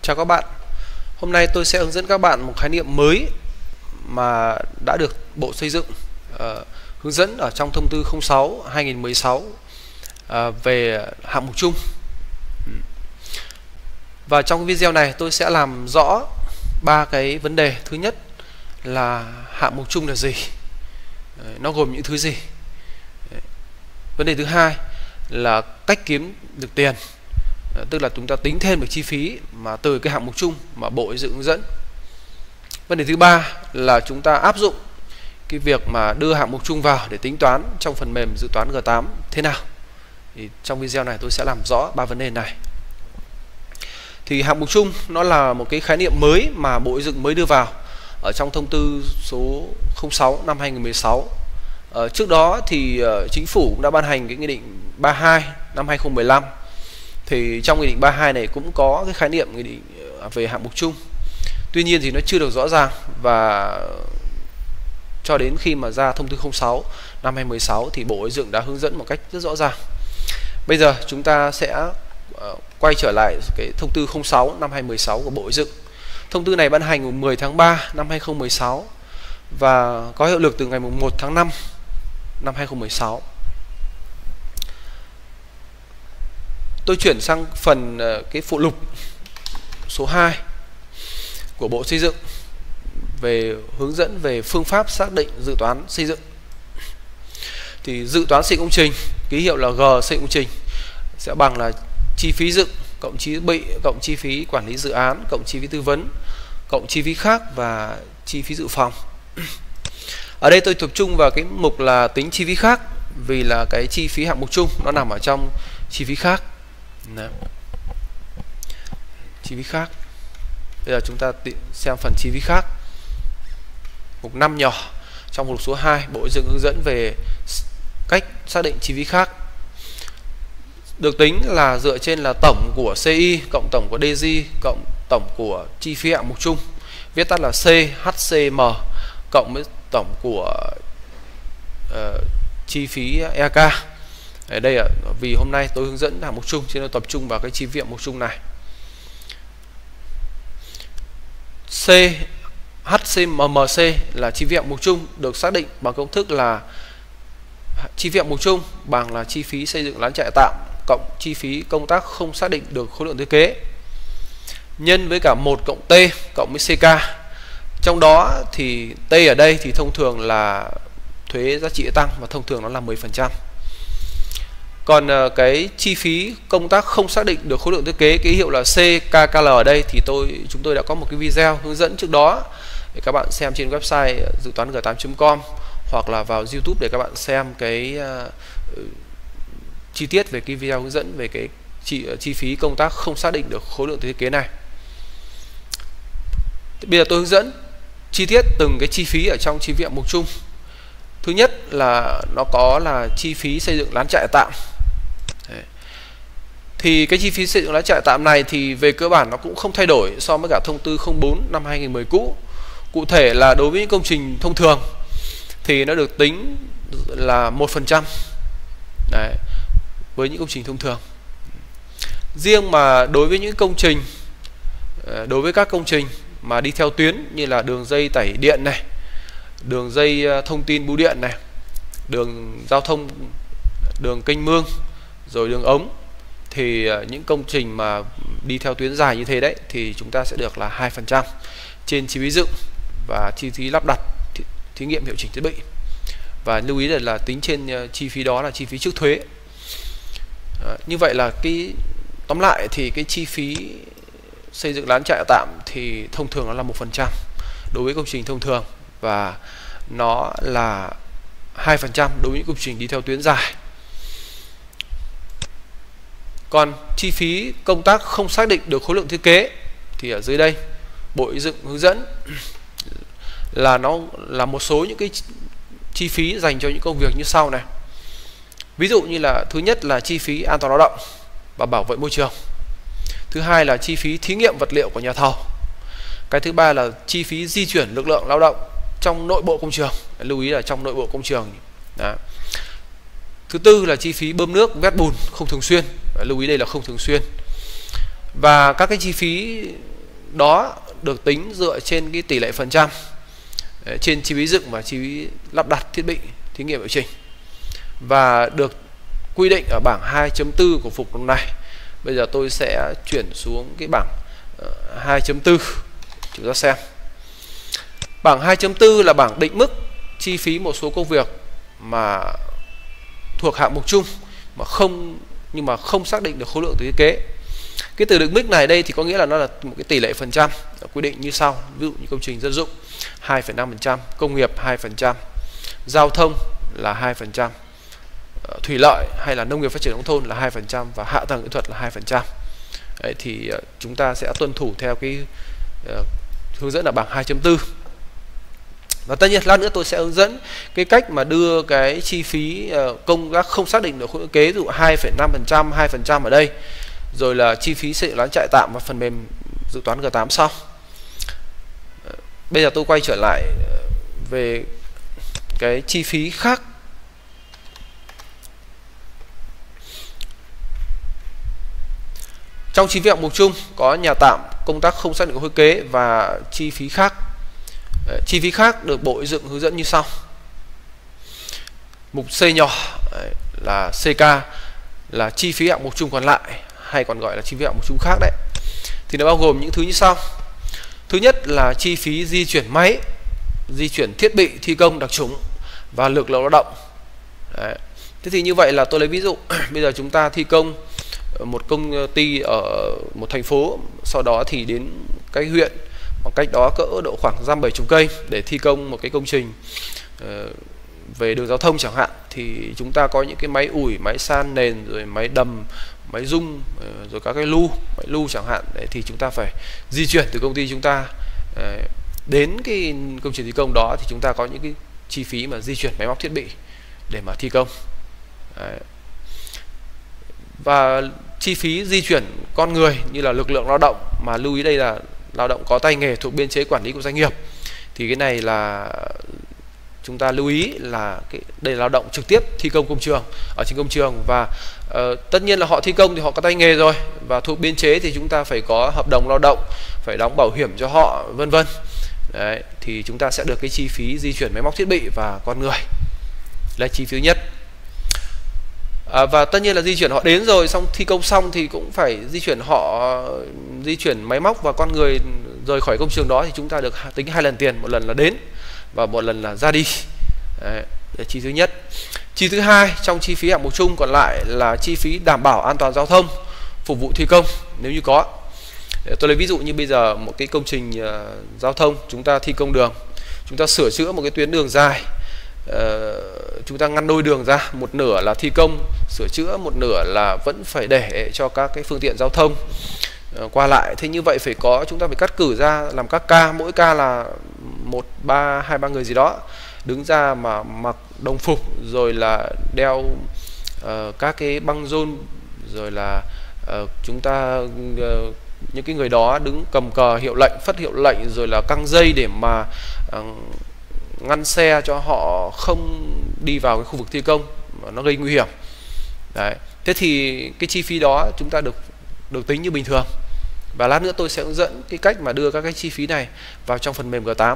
Chào các bạn. Hôm nay tôi sẽ hướng dẫn các bạn một khái niệm mới mà đã được Bộ Xây dựng hướng dẫn ở trong thông tư 06/2016 về hạng mục chung. Và trong video này tôi sẽ làm rõ ba cái vấn đề. Thứ nhất là hạng mục chung là gì, nó gồm những thứ gì. Vấn đề thứ hai là cách kiếm được tiền, tức là chúng ta tính thêm được chi phí mà từ cái hạng mục chung mà Bộ Xây dựng hướng dẫn. Vấn đề thứ ba là chúng ta áp dụng cái việc mà đưa hạng mục chung vào để tính toán trong phần mềm dự toán G8 thế nào. Thì trong video này tôi sẽ làm rõ ba vấn đề này. Thì hạng mục chung nó là một cái khái niệm mới mà Bộ Xây dựng mới đưa vào ở trong thông tư số 06/2016. Trước đó thì chính phủ cũng đã ban hành cái nghị định 32 năm 2015. Thì trong nghị định 32 này cũng có cái khái niệm nghị định về hạng mục chung. Tuy nhiên thì nó chưa được rõ ràng, và cho đến khi mà ra thông tư 06 năm 2016 thì Bộ Xây dựng đã hướng dẫn một cách rất rõ ràng. Bây giờ chúng ta sẽ quay trở lại cái thông tư 06 năm 2016 của Bộ Xây dựng. Thông tư này ban hành ngày 10 tháng 3 năm 2016 và có hiệu lực từ ngày 1 tháng 5 năm 2016. Tôi chuyển sang phần cái phụ lục số 2 của Bộ Xây dựng về hướng dẫn về phương pháp xác định dự toán xây dựng. Thì dự toán xây dựng công trình, ký hiệu là G xây dựng công trình, sẽ bằng là chi phí dựng cộng chi phí bị cộng chi phí quản lý dự án cộng chi phí tư vấn cộng chi phí khác và chi phí dự phòng. Ở đây tôi tập trung vào cái mục là tính chi phí khác, vì là cái chi phí hạng mục chung nó nằm ở trong chi phí khác. Đấy. Chi phí khác. Bây giờ chúng ta xem phần chi phí khác. Mục 5 nhỏ trong mục số 2, Bộ Xây dựng hướng dẫn về cách xác định chi phí khác. Được tính là dựa trên là tổng của CI cộng tổng của DG cộng tổng của chi phí hạng mục chung, viết tắt là CHCM, cộng với tổng của chi phí EK. Ở đây vì hôm nay tôi hướng dẫn hạng mục chung cho nên tập trung vào cái chi phí hạng mục chung này. CHCMMC là chi phí hạng mục chung, được xác định bằng công thức là chi phí hạng mục chung bằng là chi phí xây dựng lán trại tạm cộng chi phí công tác không xác định được khối lượng thiết kế nhân với cả 1 cộng T cộng với CK. Trong đó thì T ở đây thì thông thường là thuế giá trị tăng và thông thường nó là 10%. Còn cái chi phí công tác không xác định được khối lượng thiết kế, ký hiệu là CKKL ở đây thì chúng tôi đã có một cái video hướng dẫn trước đó để các bạn xem trên website dự toán g8.com, hoặc là vào YouTube để các bạn xem cái chi tiết về cái video hướng dẫn về cái chi phí công tác không xác định được khối lượng thiết kế này. Bây giờ tôi hướng dẫn chi tiết từng cái chi phí ở trong chi phí hạng mục chung. Thứ nhất là nó có là chi phí xây dựng lán trại tạm. Đấy. Thì cái chi phí xây dựng lán trại tạm này thì về cơ bản nó cũng không thay đổi so với cả thông tư 04 năm 2010 cũ. Cụ thể là đối với những công trình thông thường thì nó được tính là 1%. Đấy. Với những công trình thông thường. Riêng mà đối với những công trình, đối với các công trình mà đi theo tuyến như là đường dây tải điện này, đường dây thông tin bưu điện này, đường giao thông, đường kênh mương, rồi đường ống, thì những công trình mà đi theo tuyến dài như thế đấy thì chúng ta sẽ được là 2% trên chi phí dựng và chi phí lắp đặt, thí nghiệm hiệu chỉnh thiết bị. Và lưu ý là tính trên chi phí đó là chi phí trước thuế. Như vậy là cái tóm lại thì cái chi phí xây dựng lán trại tạm thì thông thường nó là 1% đối với công trình thông thường, và nó là 2% đối với những công trình đi theo tuyến dài. Còn chi phí công tác không xác định được khối lượng thiết kế thì ở dưới đây Bộ Xây dựng hướng dẫn là nó là một số những cái chi phí dành cho những công việc như sau này. Ví dụ như là thứ nhất là chi phí an toàn lao động và bảo vệ môi trường. Thứ hai là chi phí thí nghiệm vật liệu của nhà thầu. Cái thứ ba là chi phí di chuyển lực lượng lao động trong nội bộ công trường. Lưu ý là trong nội bộ công trường. Đó. Thứ tư là chi phí bơm nước, vét bùn không thường xuyên. Lưu ý đây là không thường xuyên. Và các cái chi phí đó được tính dựa trên cái tỷ lệ phần trăm trên chi phí dựng và chi phí lắp đặt thiết bị thí nghiệm hiệu chỉnh, và được quy định ở bảng 2.4 của mục lần này. Bây giờ tôi sẽ chuyển xuống cái bảng 2.4 chúng ta xem. Bảng 2.4 là bảng định mức chi phí một số công việc mà thuộc hạng mục chung nhưng mà không xác định được khối lượng từ thiết kế. Cái từ định mức này đây thì có nghĩa là nó là một cái tỷ lệ phần trăm quy định như sau. Ví dụ như công trình dân dụng 2,5%, công nghiệp 2%, giao thông là 2%, thủy lợi hay là nông nghiệp phát triển nông thôn là 2% và hạ tầng kỹ thuật là 2%. Đấy, thì chúng ta sẽ tuân thủ theo cái hướng dẫn ở bảng 2.4. Và tất nhiên lát nữa tôi sẽ hướng dẫn cái cách mà đưa cái chi phí công tác không xác định được khối lượng kế, ví dụ 2,5%, 2% ở đây, rồi là chi phí xây dựng lán trại tạm và phần mềm dự toán G8 sau. Bây giờ tôi quay trở lại về cái chi phí khác. Trong chi phí hạng mục chung có nhà tạm, công tác không xác định khối kế và chi phí khác. Chi phí khác được Bộ Xây dựng hướng dẫn như sau. Mục C nhỏ là CK là chi phí hạng mục chung còn lại, hay còn gọi là chi phí hạng mục chung khác đấy. Thì nó bao gồm những thứ như sau. Thứ nhất là chi phí di chuyển máy, di chuyển thiết bị thi công đặc trùng và lực lượng lao động. Đấy. Thế thì như vậy là tôi lấy ví dụ bây giờ chúng ta thi công một công ty ở một thành phố, sau đó thì đến cái huyện khoảng cách đó cỡ độ khoảng 50-70 cây để thi công một cái công trình về đường giao thông chẳng hạn, thì chúng ta có những cái máy ủi, máy san nền, rồi máy đầm, máy rung, rồi các cái máy lu chẳng hạn. Đấy, thì chúng ta phải di chuyển từ công ty chúng ta đến cái công trình thi công đó, thì chúng ta có những cái chi phí mà di chuyển máy móc thiết bị để mà thi công. Đấy. Và chi phí di chuyển con người như là lực lượng lao động, mà lưu ý đây là lao động có tay nghề thuộc biên chế quản lý của doanh nghiệp, thì cái này là chúng ta lưu ý là đây là lao động trực tiếp thi công công trường ở trên công trường, và tất nhiên là họ thi công thì họ có tay nghề rồi, và thuộc biên chế thì chúng ta phải có hợp đồng lao động, phải đóng bảo hiểm cho họ, vân vân. Đấy, thì chúng ta sẽ được cái chi phí di chuyển máy móc thiết bị và con người là chi phí thứ nhất. Và tất nhiên là di chuyển họ đến rồi, xong thi công xong thì cũng phải di chuyển máy móc và con người rời khỏi công trường đó, thì chúng ta được tính 2 lần tiền, một lần là đến và một lần là ra đi. Đấy, là chi thứ nhất. Chi thứ hai trong chi phí hạng mục chung còn lại là chi phí đảm bảo an toàn giao thông phục vụ thi công nếu như có. Tôi lấy ví dụ như bây giờ một cái công trình giao thông, chúng ta thi công đường, chúng ta sửa chữa một cái tuyến đường dài, chúng ta ngăn đôi đường ra, một nửa là thi công sửa chữa, một nửa là vẫn phải để cho các cái phương tiện giao thông qua lại. Thế như vậy chúng ta phải cắt cử ra làm các ca, mỗi ca là 2-3 người gì đó đứng ra mà mặc đồng phục, rồi là đeo các cái băng rôn, rồi là chúng ta những cái người đó đứng cầm cờ hiệu lệnh, phất hiệu lệnh, rồi là căng dây để mà ngăn xe cho họ không đi vào cái khu vực thi công mà nó gây nguy hiểm. Đấy. Thế thì cái chi phí đó chúng ta được tính như bình thường, và lát nữa tôi sẽ hướng dẫn cái cách mà đưa các cái chi phí này vào trong phần mềm G8.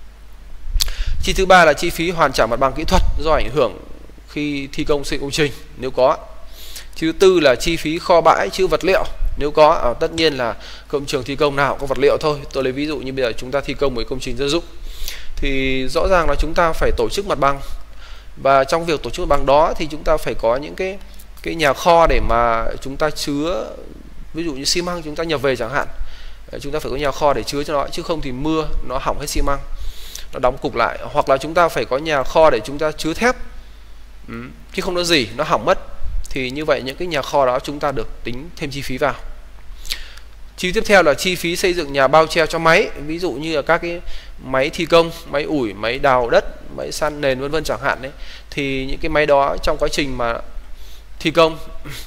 Chi thứ ba là chi phí hoàn trả mặt bằng kỹ thuật do ảnh hưởng khi thi công xây công trình nếu có. Chi thứ tư là chi phí kho bãi chứa vật liệu nếu có. Tất nhiên là công trường thi công nào cũng có vật liệu thôi. Tôi lấy ví dụ như bây giờ chúng ta thi công một công trình dân dụng, thì rõ ràng là chúng ta phải tổ chức mặt bằng, và trong việc tổ chức mặt bằng đó thì chúng ta phải có những cái nhà kho để mà chúng ta chứa, ví dụ như xi măng chúng ta nhập về chẳng hạn, chúng ta phải có nhà kho để chứa cho nó, chứ không thì mưa nó hỏng hết xi măng, nó đóng cục lại. Hoặc là chúng ta phải có nhà kho để chúng ta chứa thép, chứ không nó gì nó hỏng mất, thì như vậy những cái nhà kho đó chúng ta được tính thêm chi phí vào. Chi tiếp theo là chi phí xây dựng nhà bao che cho máy, ví dụ như là các cái máy thi công, máy ủi, máy đào đất, máy san nền, vân vân chẳng hạn đấy. Thì những cái máy đó trong quá trình mà thi công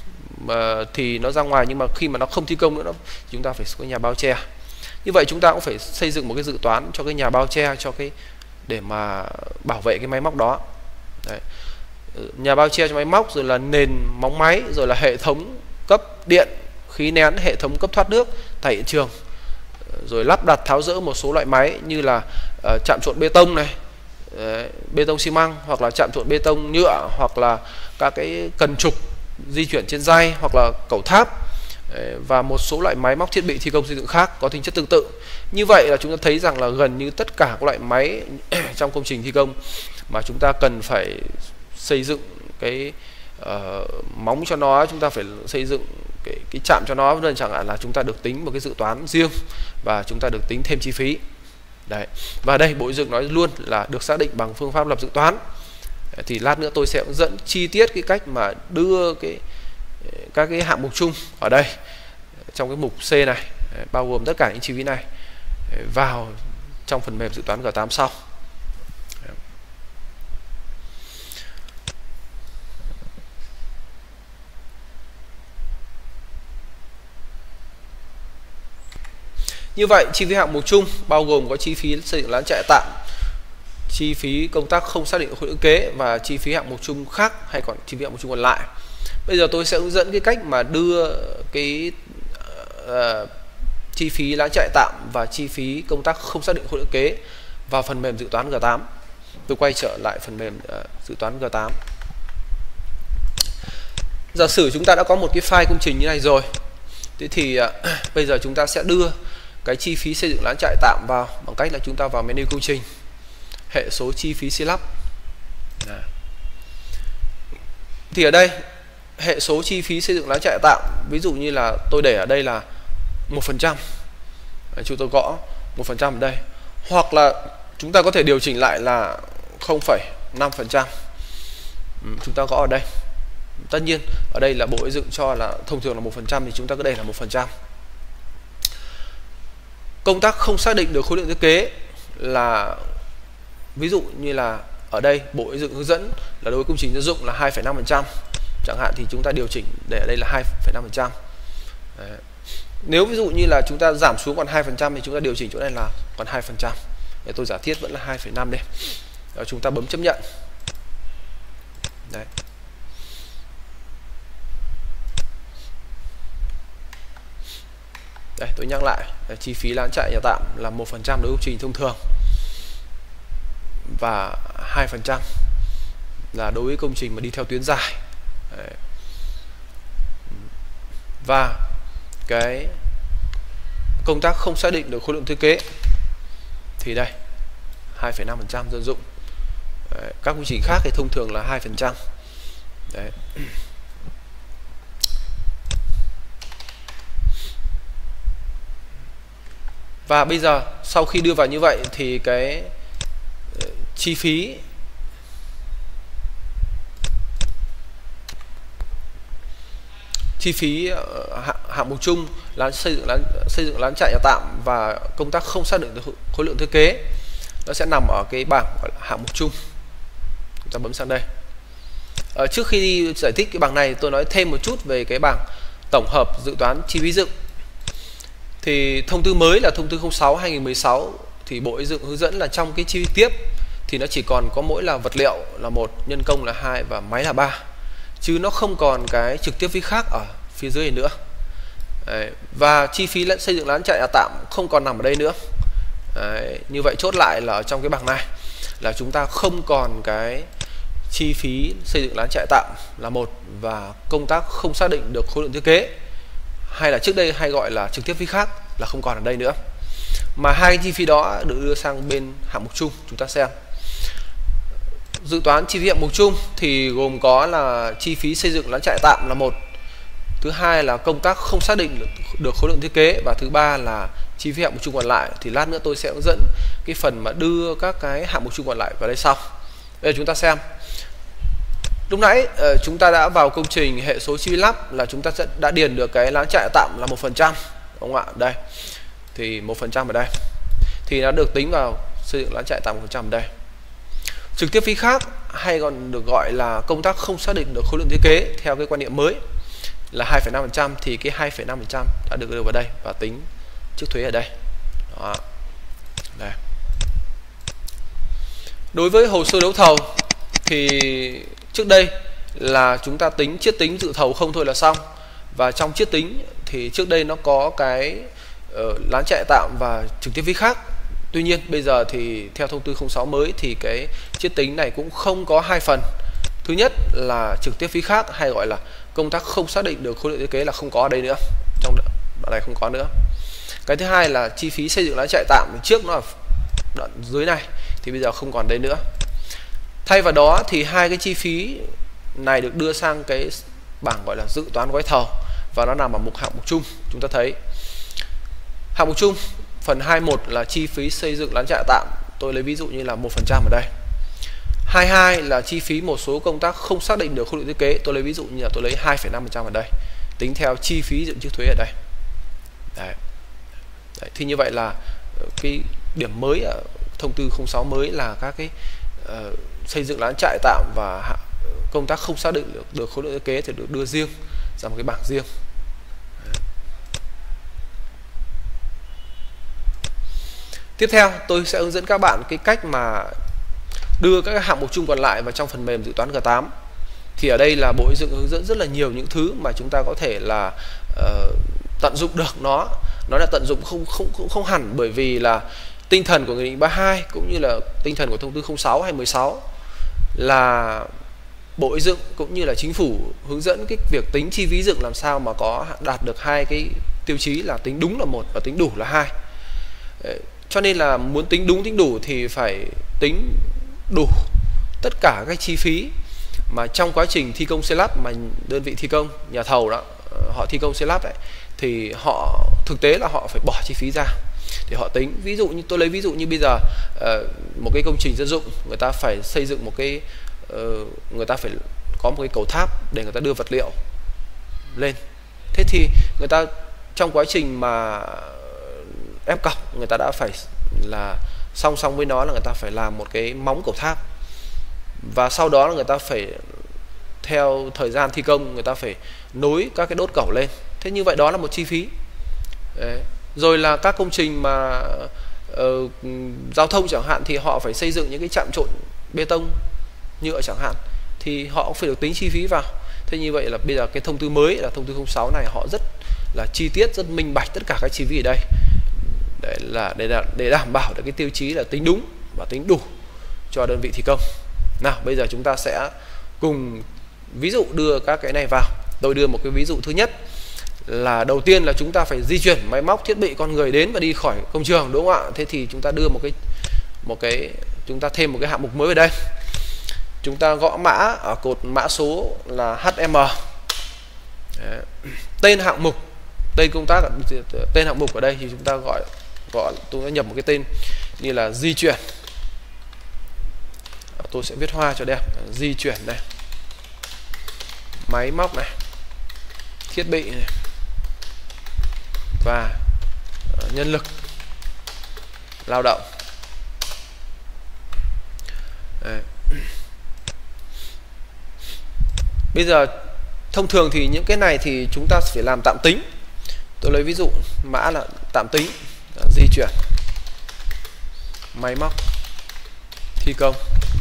thì nó ra ngoài, nhưng mà khi mà nó không thi công nữa chúng ta phải có nhà bao che. Như vậy chúng ta cũng phải xây dựng một cái dự toán cho cái nhà bao che, để mà bảo vệ cái máy móc đó. Đấy. Nhà bao che cho máy móc, rồi là nền móng máy, rồi là hệ thống cấp điện, khí nén, hệ thống cấp thoát nước tại hiện trường, rồi lắp đặt tháo dỡ một số loại máy như là trạm trộn bê tông này, bê tông xi măng, hoặc là trạm trộn bê tông nhựa, hoặc là các cái cần trục di chuyển trên dây, hoặc là cầu tháp, và một số loại máy móc thiết bị thi công xây dựng khác có tính chất tương tự. Như vậy là chúng ta thấy rằng là gần như tất cả các loại máy trong công trình thi công mà chúng ta cần phải xây dựng cái móng cho nó, chúng ta phải xây dựng cái chạm cho nó, nên chẳng hạn là chúng ta được tính một cái dự toán riêng và chúng ta được tính thêm chi phí. Đấy. Và đây Bộ Xây dựng nói luôn là được xác định bằng phương pháp lập dự toán. Thì lát nữa tôi sẽ hướng dẫn chi tiết cái cách mà đưa các cái hạng mục chung ở đây trong cái mục C này, bao gồm tất cả những chi phí này vào trong phần mềm dự toán G8 sau. Như vậy chi phí hạng mục chung bao gồm có chi phí xây dựng lán trại tạm, chi phí công tác không xác định khối lượng kế và chi phí hạng mục chung khác, hay còn chi phí hạng mục chung còn lại. Bây giờ tôi sẽ hướng dẫn cái cách mà đưa cái chi phí lán trại tạm và chi phí công tác không xác định khối lượng kế vào phần mềm dự toán G8. Tôi quay trở lại phần mềm dự toán G8. Giả sử chúng ta đã có một cái file công trình như này rồi. Thế thì bây giờ chúng ta sẽ đưa cái chi phí xây dựng lán trại tạm vào bằng cách là chúng ta vào menu công trình, hệ số chi phí xây lắp. Thì ở đây hệ số chi phí xây dựng lán trại tạm, ví dụ như là tôi để ở đây là 1%, chúng tôi gõ 1% ở đây, hoặc là chúng ta có thể điều chỉnh lại là 0,5%, chúng ta gõ ở đây. Tất nhiên ở đây là Bộ Xây dựng cho là thông thường là 1%, thì chúng ta cứ để là 1%. Công tác không xác định được khối lượng thiết kế là, ví dụ như là ở đây Bộ Xây dựng hướng dẫn là đối với công trình dân dụng là 2,5%, chẳng hạn, thì chúng ta điều chỉnh để ở đây là 2,5%. Nếu ví dụ như là chúng ta giảm xuống còn 2% thì chúng ta điều chỉnh chỗ này là còn 2%. Để tôi giả thiết vẫn là 2,5 đây. Rồi chúng ta bấm chấp nhận. Đấy. Đây, tôi nhắc lại, chi phí lán trại nhà tạm là 1% đối với công trình thông thường và 2% là đối với công trình mà đi theo tuyến dài. Đấy. Và cái công tác không xác định được khối lượng thiết kế thì đây 2,5% dân dụng. Đấy. Các công trình khác thì thông thường là 2%. Đấy. Và bây giờ sau khi đưa vào như vậy thì cái chi phí hạng mục chung là xây dựng lán trại nhà tạm và công tác không xác định được khối lượng thiết kế, nó sẽ nằm ở cái bảng gọi là hạng mục chung. Chúng ta bấm sang đây. Trước khi giải thích cái bảng này, tôi nói thêm một chút về cái bảng tổng hợp dự toán chi phí dựng. Thì thông tư mới là thông tư 06/2016 thì Bộ Xây dựng hướng dẫn là trong cái chi phí tiếp thì nó chỉ còn có mỗi là vật liệu là 1, nhân công là 2 và máy là 3, chứ nó không còn cái trực tiếp phí khác ở phía dưới này nữa. Đấy. Và chi phí xây dựng lán trại nhà tạm không còn nằm ở đây nữa. Đấy. Như vậy chốt lại là ở trong cái bảng này là chúng ta không còn cái chi phí xây dựng lán trại tạm là 1 và công tác không xác định được khối lượng thiết kế, hay là trước đây hay gọi là trực tiếp phí khác, là không còn ở đây nữa, mà hai chi phí đó được đưa sang bên hạng mục chung. Chúng ta xem dự toán chi phí hạng mục chung thì gồm có là chi phí xây dựng lán trại tạm là 1, thứ hai là công tác không xác định được khối lượng thiết kế, và thứ ba là chi phí hạng mục chung còn lại. Thì lát nữa tôi sẽ hướng dẫn cái phần mà đưa các cái hạng mục chung còn lại vào đây sau. Bây giờ chúng ta xem. Lúc nãy chúng ta đã vào công trình hệ số chi phí lắp là chúng ta đã điền được cái lán trại tạm là 1%, đúng không ạ? Đây thì 1% ở đây thì nó được tính vào xây dựng lán trại tạm 1% ở đây. Trực tiếp phí khác hay còn được gọi là công tác không xác định được khối lượng thiết kế theo cái quan niệm mới là 2,5%, thì cái 2,5% đã được đưa vào đây và tính trước thuế ở đây. Đó. Đây. Đối với hồ sơ đấu thầu thì trước đây là chúng ta tính chiết tính dự thầu không thôi là xong, và trong chiết tính thì trước đây nó có cái lán chạy tạm và trực tiếp phí khác. Tuy nhiên bây giờ thì theo thông tư 06 mới thì cái chiết tính này cũng không có hai phần. Thứ nhất là trực tiếp phí khác, hay gọi là công tác không xác định được khối lượng thiết kế, là không có ở đây nữa, trong đoạn này không có nữa. Cái thứ hai là chi phí xây dựng lán chạy tạm, trước nó ở đoạn dưới này thì bây giờ không còn đây nữa. Thay vào đó thì hai cái chi phí này được đưa sang cái bảng gọi là dự toán gói thầu, và nó nằm ở mục hạng mục chung. Chúng ta thấy hạng mục chung phần 21 là chi phí xây dựng lán chạy tạm, tôi lấy ví dụ như là 1% ở đây. 22 là chi phí một số công tác không xác định được khối lượng thiết kế, tôi lấy ví dụ như là tôi lấy 2,5% ở đây, tính theo chi phí dự trữ thuế ở đây. Đấy. Thì như vậy là cái điểm mới ở thông tư 06 mới là các cái xây dựng lán chạy tạm và công tác không xác định được khối lượng thiết kế thì được đưa riêng ra một cái bảng riêng. Tiếp theo tôi sẽ hướng dẫn các bạn cái cách mà đưa các hạng mục chung còn lại vào trong phần mềm dự toán G8. Thì ở đây là bộ xây dựng hướng dẫn rất là nhiều những thứ mà chúng ta có thể là tận dụng được nó. Nói là tận dụng không hẳn, bởi vì là tinh thần của Nghị định 32 cũng như là tinh thần của thông tư 06 hay 16 là bộ xây dựng cũng như là chính phủ hướng dẫn cái việc tính chi phí dựng làm sao mà có đạt được hai cái tiêu chí là tính đúng là 1 và tính đủ là 2. Cho nên là muốn tính đúng tính đủ thì phải tính đủ tất cả các chi phí mà trong quá trình thi công xây lắp mà đơn vị thi công, nhà thầu đó, họ thi công xây lắp đấy, thì họ thực tế là họ phải bỏ chi phí ra để họ tính. Ví dụ như tôi lấy ví dụ như bây giờ một cái công trình dân dụng, người ta phải xây dựng một cái người ta phải có một cái cầu tháp để người ta đưa vật liệu lên. Thế thì người ta trong quá trình mà ép cọc, người ta đã phải là song song với nó là người ta phải làm một cái móng cầu tháp, và sau đó là người ta phải theo thời gian thi công người ta phải nối các cái đốt cẩu lên. Thế như vậy đó là một chi phí. Đấy. Rồi là các công trình mà giao thông chẳng hạn, thì họ phải xây dựng những cái trạm trộn bê tông nhựa chẳng hạn, thì họ cũng phải được tính chi phí vào. Thế như vậy là bây giờ cái thông tư mới là thông tư 06 này họ rất là chi tiết, rất minh bạch tất cả các chi phí ở đây để đảm bảo được cái tiêu chí là tính đúng và tính đủ cho đơn vị thi công. Nào bây giờ chúng ta sẽ cùng ví dụ đưa các cái này vào. Tôi đưa một cái ví dụ thứ nhất là đầu tiên là chúng ta phải di chuyển máy móc thiết bị con người đến và đi khỏi công trường, đúng không ạ? Thế thì chúng ta đưa chúng ta thêm một cái hạng mục mới ở đây. Chúng ta gõ mã ở cột mã số là HM. Đấy. Tên hạng mục, tên công tác, tên hạng mục ở đây thì chúng ta gọi tôi đã nhập một cái tên như là di chuyển. Tôi sẽ viết hoa cho đẹp. Di chuyển này, máy móc này, thiết bị này, và nhân lực lao động. Đấy. Bây giờ thông thường thì những cái này thì chúng ta phải làm tạm tính. Tôi lấy ví dụ mã là tạm tính, di chuyển, máy móc, thi công.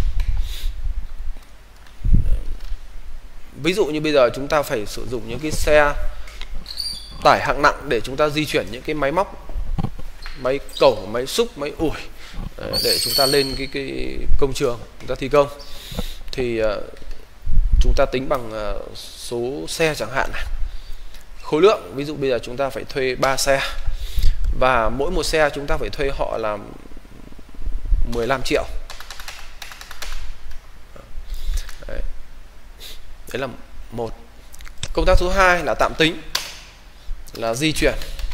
Ví dụ như bây giờ chúng ta phải sử dụng những cái xe tải hạng nặng để chúng ta di chuyển những cái máy móc, máy cẩu, máy xúc, máy ủi để chúng ta lên cái công trường chúng ta thi công, thì chúng ta tính bằng số xe chẳng hạn này. Khối lượng, ví dụ bây giờ chúng ta phải thuê 3 xe, và mỗi một xe chúng ta phải thuê họ là 15 triệu. Đấy là một. Công tác số 2 là tạm tính, là di chuyển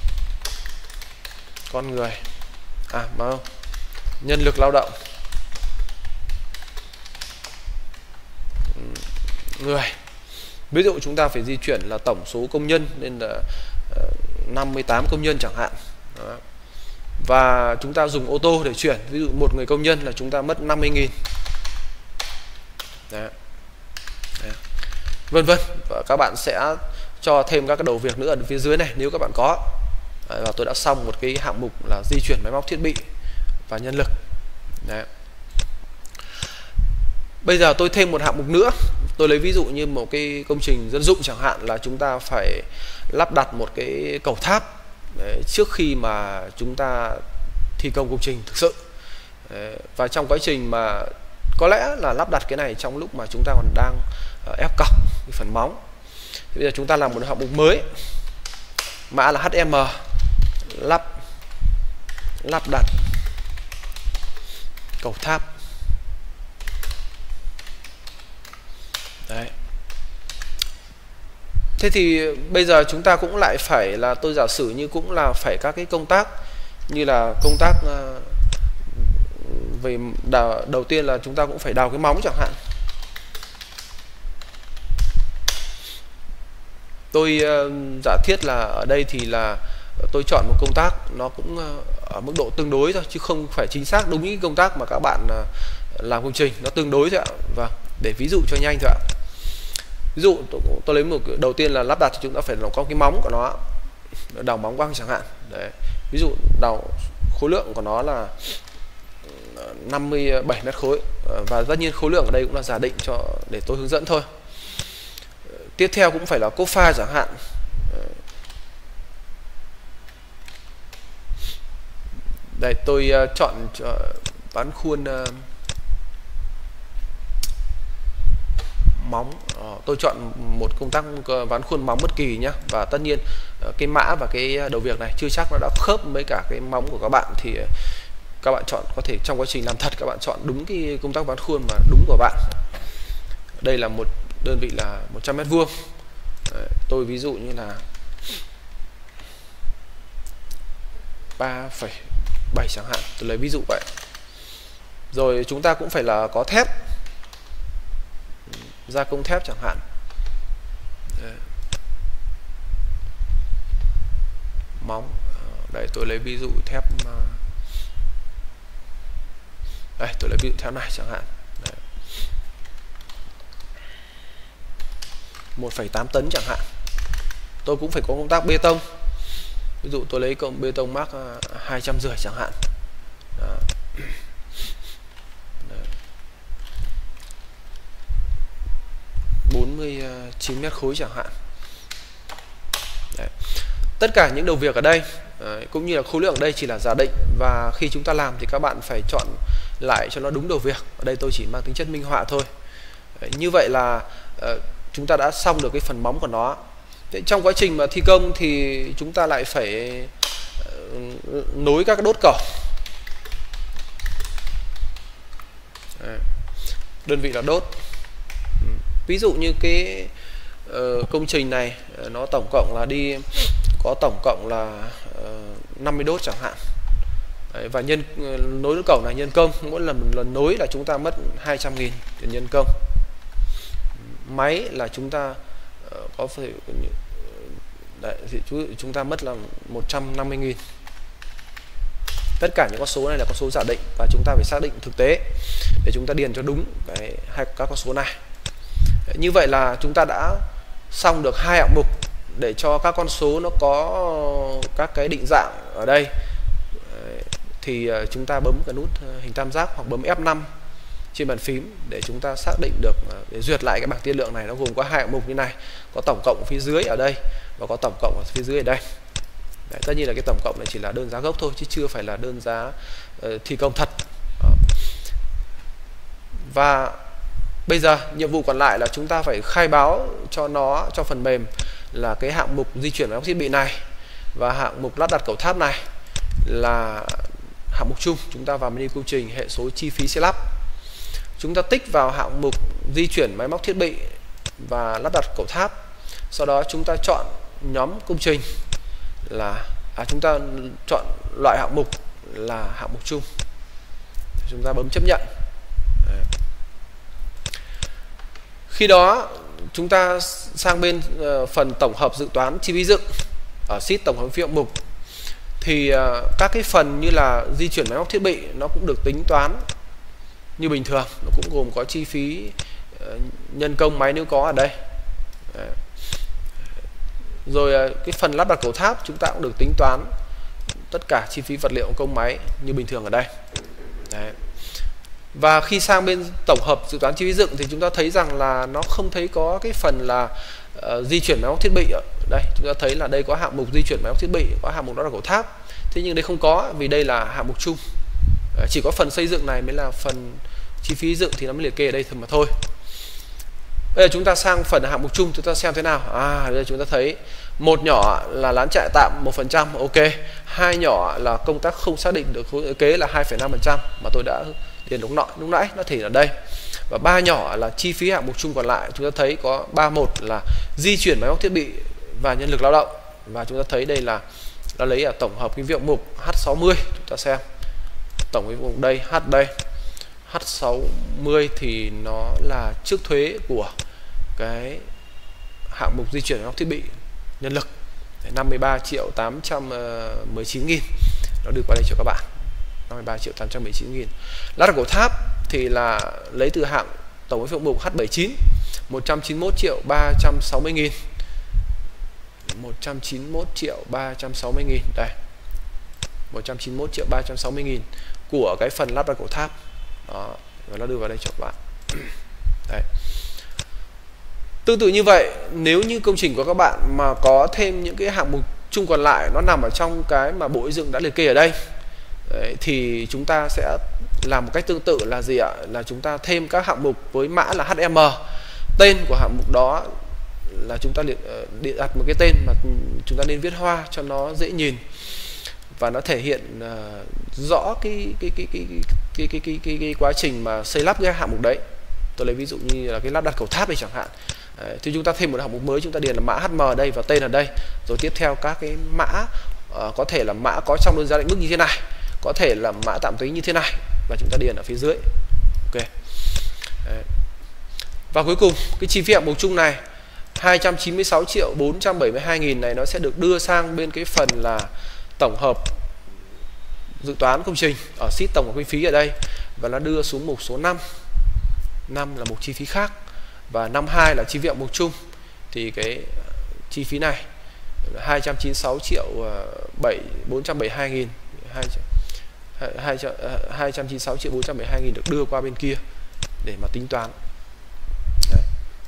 con người, nhân lực lao động, người. Ví dụ chúng ta phải di chuyển là tổng số công nhân nên là 58 công nhân chẳng hạn. Đó. Và chúng ta dùng ô tô để chuyển, ví dụ một người công nhân là chúng ta mất 50.000. Đấy. Đấy. Vân vân. Và các bạn sẽ cho thêm các cái đầu việc nữa ở phía dưới này nếu các bạn có. Đấy, và tôi đã xong một cái hạng mục là di chuyển máy móc thiết bị và nhân lực. Đấy. Bây giờ tôi thêm một hạng mục nữa. Tôi lấy ví dụ như một cái công trình dân dụng chẳng hạn, là chúng ta phải lắp đặt một cái cầu tháp Đấy, trước khi mà chúng ta thi công công trình thực sự. Đấy, và trong quá trình mà có lẽ là lắp đặt cái này trong lúc mà chúng ta còn đang ép cọc cái phần móng. Thì bây giờ chúng ta làm một hạng mục mới, mã là HM, lắp đặt cầu tháp. Đấy. Thế thì bây giờ chúng ta cũng lại phải là, tôi giả sử như cũng là phải các cái công tác như là công tác về đầu tiên là chúng ta cũng phải đào cái móng chẳng hạn. Tôi giả thiết là ở đây thì là tôi chọn một công tác nó cũng ở mức độ tương đối thôi, chứ không phải chính xác đúng những công tác mà các bạn làm công trình, nó tương đối thôi ạ. Vâng, để ví dụ cho nhanh thôi ạ. Ví dụ tôi lấy một đầu tiên là lắp đặt thì chúng ta phải có cái móng của nó, đào móng băng chẳng hạn. Đấy. Ví dụ đào khối lượng của nó là 57 mét khối, và tất nhiên khối lượng ở đây cũng là giả định cho để tôi hướng dẫn thôi. Tiếp theo cũng phải là cốt pha chẳng hạn. Đây tôi chọn ván khuôn móng. Tôi chọn một công tác ván khuôn móng bất kỳ nhé. Và tất nhiên cái mã và cái đầu việc này chưa chắc nó đã khớp với cả cái móng của các bạn, thì các bạn chọn có thể trong quá trình làm thật các bạn chọn đúng cái công tác ván khuôn mà đúng của bạn. Đây là một đơn vị là 100 mét vuông. Tôi ví dụ như là 3,7 chẳng hạn, tôi lấy ví dụ vậy. Rồi chúng ta cũng phải là có thép, gia công thép chẳng hạn. Móng, đây tôi lấy ví dụ thép, đây tôi lấy ví dụ thép này chẳng hạn. 1,8 tấn chẳng hạn. Tôi cũng phải có công tác bê tông. Ví dụ tôi lấy công bê tông mác 250 chẳng hạn. Đó. 49 mét khối chẳng hạn. Đấy. Tất cả những đầu việc ở đây cũng như là khối lượng ở đây chỉ là giả định, và khi chúng ta làm thì các bạn phải chọn lại cho nó đúng đầu việc. Ở đây tôi chỉ mang tính chất minh họa thôi. Đấy, như vậy là chúng ta đã xong được cái phần móng của nó. Thế trong quá trình mà thi công thì chúng ta lại phải nối các đốt cầu. Đấy. Đơn vị là đốt. Ví dụ như cái công trình này nó tổng cộng là có tổng cộng là 50 đốt chẳng hạn. Đấy, và nối đốt cầu này nhân công, mỗi lần nối là chúng ta mất 200.000 tiền nhân công. Máy là chúng ta có phải thì chúng ta mất là 150.000. Tất cả những con số này là con số giả định, và chúng ta phải xác định thực tế để chúng ta điền cho đúng các con số này. Như vậy là chúng ta đã xong được 2 hạng mục để cho các con số nó có các cái định dạng ở đây. Thì chúng ta bấm cái nút hình tam giác hoặc bấm F5 trên bàn phím để chúng ta xác định được, để duyệt lại cái bảng tiên lượng này. Nó gồm có 2 hạng mục như này, có tổng cộng phía dưới ở đây và có tổng cộng ở phía dưới ở đây. Đấy, tất nhiên là cái tổng cộng này chỉ là đơn giá gốc thôi, chứ chưa phải là đơn giá thi công thật. Đó. Và bây giờ nhiệm vụ còn lại là chúng ta phải khai báo cho phần mềm là cái hạng mục di chuyển các thiết bị này và hạng mục lắp đặt cầu tháp này là hạng mục chung. Chúng ta vào menu công trình, hệ số chi phí xe lắp, chúng ta tích vào hạng mục di chuyển máy móc thiết bị và lắp đặt cầu tháp. Sau đó chúng ta chọn nhóm công trình là chúng ta chọn loại hạng mục là hạng mục chung. Chúng ta bấm chấp nhận. Đấy. Khi đó chúng ta sang bên phần tổng hợp dự toán chi phí dựng ở sheet tổng hợp phí hạng mục, thì các cái phần như là di chuyển máy móc thiết bị nó cũng được tính toán như bình thường. Nó cũng gồm có chi phí nhân công máy nếu có ở đây. Đấy. Rồi cái phần lắp đặt cầu tháp chúng ta cũng được tính toán tất cả chi phí vật liệu công máy như bình thường ở đây. Đấy. Và khi sang bên tổng hợp dự toán chi phí dựng thì chúng ta thấy rằng là nó không thấy có cái phần là di chuyển máy móc thiết bị đây chúng ta thấy là đây có hạng mục di chuyển máy móc thiết bị, có hạng mục đó là cầu tháp. Thế nhưng đây không có vì đây là hạng mục chung. Chỉ có phần xây dựng này mới là phần chi phí dựng thì nó mới liệt kê ở đây thôi mà thôi. Bây giờ chúng ta sang phần hạng mục chung, chúng ta xem thế nào. Bây giờ chúng ta thấy một nhỏ là lán trại tạm 1%, ok. Hai nhỏ là công tác không xác định được khối lượng kế là 2,5% mà tôi đã điền lúc nãy nó thể ở đây. Và ba nhỏ là chi phí hạng mục chung còn lại, chúng ta thấy có 31 là di chuyển máy móc thiết bị và nhân lực lao động. Và chúng ta thấy đây là nó lấy ở tổng hợp cái viện mục H60, chúng ta xem tổng cái vùng đây đây H60 thì nó là trước thuế của cái hạng mục di chuyển máy móc thiết bị nhân lực 53.819.000, nó đưa qua đây cho các bạn 53.819.000. Lát cầu tháp thì là lấy từ hạng tổng cái viện mục H79 191.360.000, 191.360.000 đây, 191.360.000 của cái phần lắp đặt cầu tháp đó, và nó đưa vào đây cho các bạn. Đấy. Tương tự như vậy, nếu như công trình của các bạn mà có thêm những cái hạng mục chung còn lại nó nằm ở trong cái mà Bộ Xây dựng đã liệt kê ở đây, đấy, thì chúng ta sẽ làm một cách tương tự là gì ạ? Là chúng ta thêm các hạng mục với mã là HM. Tên của hạng mục đó là chúng ta đặt một cái tên mà chúng ta nên viết hoa cho nó dễ nhìn và nó thể hiện rõ cái quá trình mà xây lắp cái hạng mục đấy. Tôi lấy ví dụ như là cái lắp đặt cầu tháp này chẳng hạn. Thì chúng ta thêm một hạng mục mới, chúng ta điền là mã HM ở đây và tên ở đây, rồi tiếp theo các cái mã có thể là mã có trong đơn giá định mức như thế này, có thể là mã tạm tính như thế này, và chúng ta điền ở phía dưới. Ok. Và cuối cùng cái chi phí hạng mục chung này 296.472.000 này nó sẽ được đưa sang bên cái phần là tổng hợp dự toán công trình ở sheet tổng hợp kinh phí ở đây, và nó đưa xuống mục số 5. 5 là mục chi phí khác và 52 là chi phí hạng mục chung. Thì cái chi phí này 296.472.000 296.472.000 được đưa qua bên kia để mà tính toán. Đấy.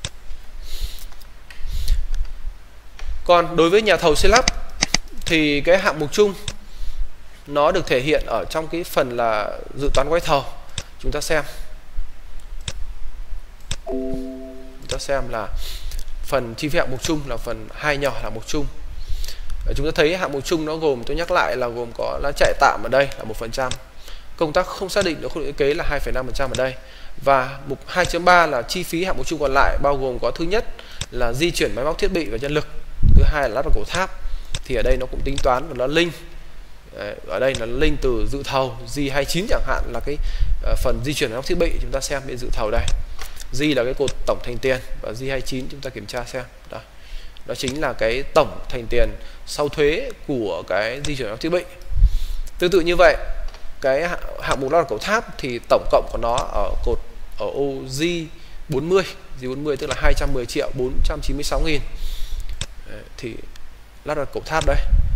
Còn đối với nhà thầu xây lắp thì cái hạng mục chung nó được thể hiện ở trong cái phần là dự toán gói thầu. Chúng ta xem là phần chi phí hạng mục chung là phần hai nhỏ là hạng mục chung. Chúng ta thấy hạng mục chung nó gồm, tôi nhắc lại là gồm có lán trại tạm ở đây là 1%, công tác không xác định được khối lượng kế là 2,5% ở đây, và mục 2.3 là chi phí hạng mục chung còn lại bao gồm có thứ nhất là di chuyển máy móc thiết bị và nhân lực, thứ hai là lắp đặt cầu tháp. Thì ở đây nó cũng tính toán và nó link, ở đây là link từ dự thầu G29 chẳng hạn là cái phần di chuyển máy móc thiết bị. Chúng ta xem bên dự thầu đây, G là cái cột tổng thành tiền và G29 chúng ta kiểm tra xem đó. Đó chính là cái tổng thành tiền sau thuế của cái di chuyển máy móc thiết bị. Tương tự như vậy, cái hạng mục lắp đặt cầu tháp thì tổng cộng của nó ở cột ở ô G40, G40 tức là 210.496.000. Thì lắp đặt cầu tháp đây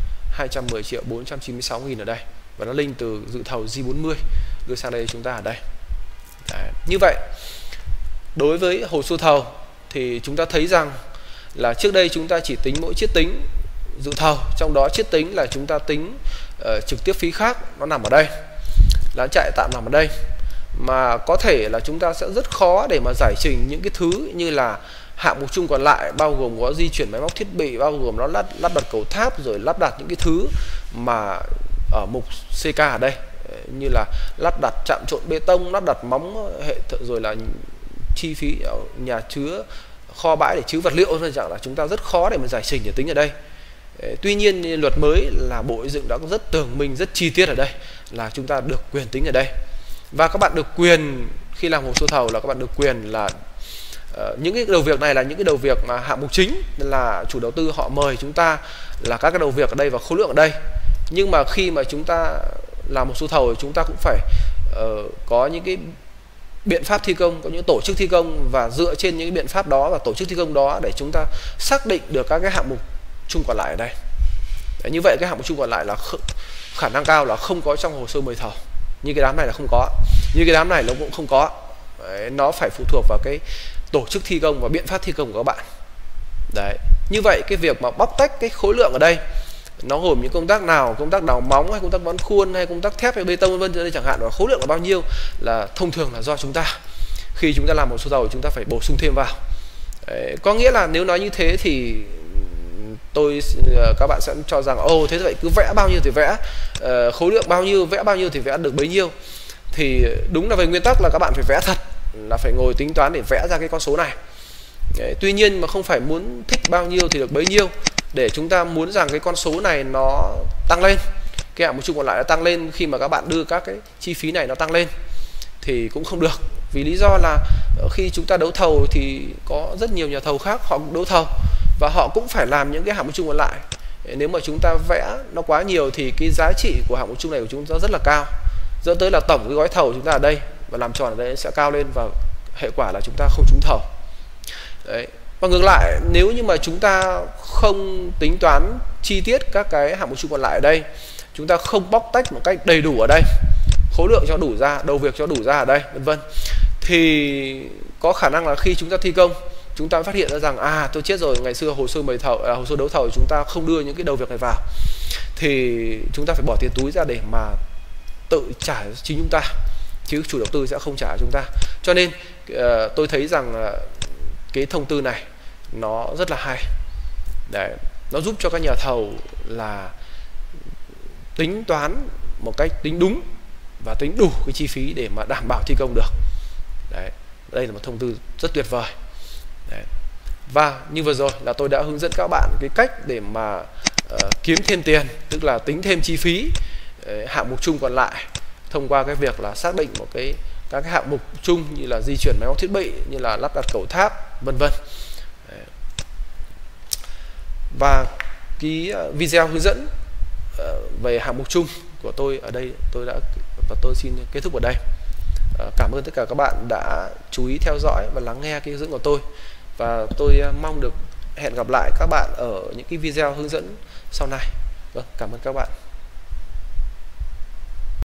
210.496.000 ở đây, và nó link từ dự thầu G40 đưa sang đây chúng ta ở đây. Đấy. Như vậy đối với hồ sơ thầu thì chúng ta thấy rằng là trước đây chúng ta chỉ tính mỗi chiết tính dự thầu, trong đó chiết tính là chúng ta tính trực tiếp phí khác nó nằm ở đây, lán trại tạm nằm ở đây, mà có thể là chúng ta sẽ rất khó để mà giải trình những cái thứ như là hạng mục chung còn lại bao gồm có di chuyển máy móc thiết bị, bao gồm nó lắp đặt cầu tháp, rồi lắp đặt những cái thứ mà ở mục CK ở đây như là lắp đặt trạm trộn bê tông, lắp đặt móng hệ rồi là chi phí ở nhà chứa kho bãi để chứa vật liệu, nên rằng là chúng ta rất khó để mà giải trình để tính ở đây. Tuy nhiên luật mới là Bộ Xây dựng đã rất tường minh, rất chi tiết ở đây là chúng ta được quyền tính ở đây, và các bạn được quyền khi làm hồ sơ thầu là các bạn được quyền là những cái đầu việc này là những cái đầu việc mà hạng mục chính là chủ đầu tư họ mời chúng ta là các cái đầu việc ở đây và khối lượng ở đây. Nhưng mà khi mà chúng ta làm một số thầu thì chúng ta cũng phải có những cái biện pháp thi công, có những tổ chức thi công, và dựa trên những cái biện pháp đó và tổ chức thi công đó để chúng ta xác định được các cái hạng mục chung còn lại ở đây. Đấy, như vậy cái hạng mục chung còn lại là khả năng cao là không có trong hồ sơ mời thầu. Như cái đám này là không có, như cái đám này nó cũng không có. Đấy, nó phải phụ thuộc vào cái tổ chức thi công và biện pháp thi công của các bạn. Đấy, Như vậy cái việc mà bóc tách cái khối lượng ở đây nó gồm những công tác nào, công tác đào móng hay công tác ván khuôn hay công tác thép hay bê tông vân vân chẳng hạn, và khối lượng là bao nhiêu là thông thường là do chúng ta khi chúng ta làm một số tàu chúng ta phải bổ sung thêm vào. Đấy, có nghĩa là nếu nói như thế thì các bạn sẽ cho rằng thế vậy cứ vẽ bao nhiêu thì vẽ, khối lượng bao nhiêu vẽ bao nhiêu thì vẽ được bấy nhiêu. Thì đúng là về nguyên tắc là các bạn phải vẽ thật, là phải ngồi tính toán để vẽ ra cái con số này. Đấy, tuy nhiên mà không phải muốn thích bao nhiêu thì được bấy nhiêu, để chúng ta muốn rằng cái con số này nó tăng lên, cái hạng mục chung còn lại nó tăng lên khi mà các bạn đưa các cái chi phí này nó tăng lên thì cũng không được. Vì lý do là khi chúng ta đấu thầu thì có rất nhiều nhà thầu khác họ cũng đấu thầu và họ cũng phải làm những cái hạng mục chung còn lại. Nếu mà chúng ta vẽ nó quá nhiều thì cái giá trị của hạng mục chung này của chúng ta rất là cao, dẫn tới là tổng cái gói thầu chúng ta ở đây và làm tròn ở đây sẽ cao lên và hệ quả là chúng ta không trúng thầu. Đấy. Và ngược lại, nếu như mà chúng ta không tính toán chi tiết các cái hạng mục chung còn lại ở đây, chúng ta không bóc tách một cách đầy đủ ở đây, khối lượng cho đủ ra, đầu việc cho đủ ra ở đây, vân vân, thì có khả năng là khi chúng ta thi công chúng ta phát hiện ra rằng tôi chết rồi, ngày xưa hồ sơ mời thầu, hồ sơ đấu thầu chúng ta không đưa những cái đầu việc này vào, thì chúng ta phải bỏ tiền túi ra để mà tự trả chính chúng ta, chứ chủ đầu tư sẽ không trả cho chúng ta. Cho nên tôi thấy rằng cái thông tư này nó rất là hay. Đấy, nó giúp cho các nhà thầu là tính toán một cách tính đúng và tính đủ cái chi phí để mà đảm bảo thi công được. Đấy, đây là một thông tư rất tuyệt vời. Đấy. Và như vừa rồi là tôi đã hướng dẫn các bạn cái cách để mà kiếm thêm tiền, tức là tính thêm chi phí hạng mục chung còn lại thông qua cái việc là xác định một các cái hạng mục chung như là di chuyển máy móc thiết bị, như là lắp đặt cầu tháp, vân vân. Và cái video hướng dẫn về hạng mục chung của tôi ở đây tôi xin kết thúc ở đây. Cảm ơn tất cả các bạn đã chú ý theo dõi và lắng nghe cái hướng dẫn của tôi, và tôi mong được hẹn gặp lại các bạn ở những cái video hướng dẫn sau này. Vâng, cảm ơn các bạn.